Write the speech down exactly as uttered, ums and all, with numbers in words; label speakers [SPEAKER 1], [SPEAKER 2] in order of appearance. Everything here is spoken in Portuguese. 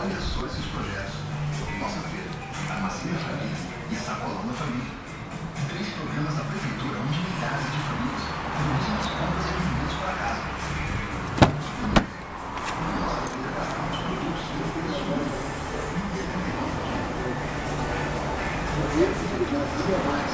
[SPEAKER 1] Olha só esses projetos. Nossa feira, Armação Família e Sacolão da Família. Três programas da prefeitura onde milhares de famílias produzem as compras e alimentos para casa. Nossa feira gastamos produtos e pessoas.